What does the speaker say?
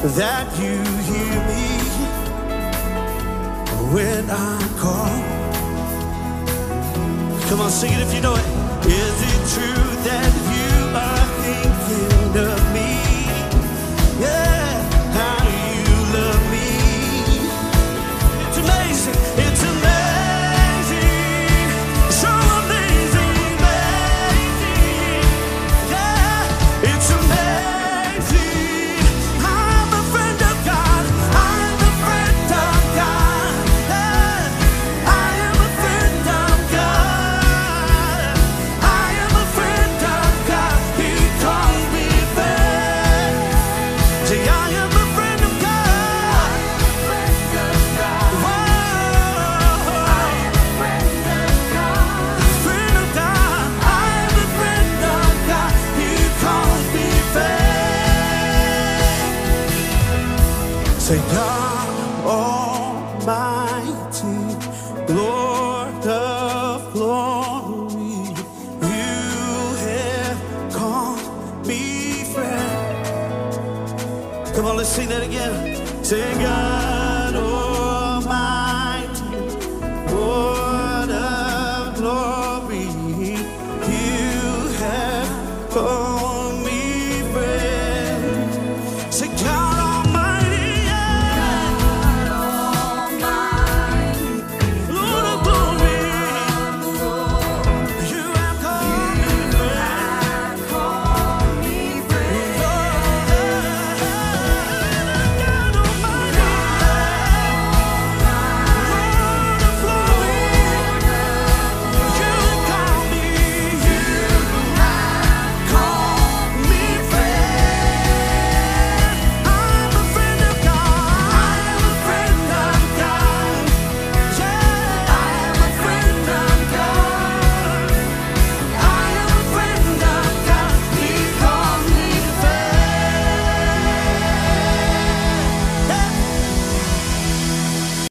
that you hear me when I call. Come on, sing it if you know it. Is it true that you are thinking of me? Yeah, how you love me. It's amazing, it's amazing, so amazing, amazing. Yeah, it's amazing. I'm a friend of God, I'm a friend of God. Yeah, I am a friend of God. I am a friend of God. He calls me friend. Say, I am a friend of God. Whoa, I am a friend of God. Friend of God. I am a friend of God. He calls me friend. Say, God Almighty, Lord of glory, you have called me friend. Come on, let's sing that again. Say, God.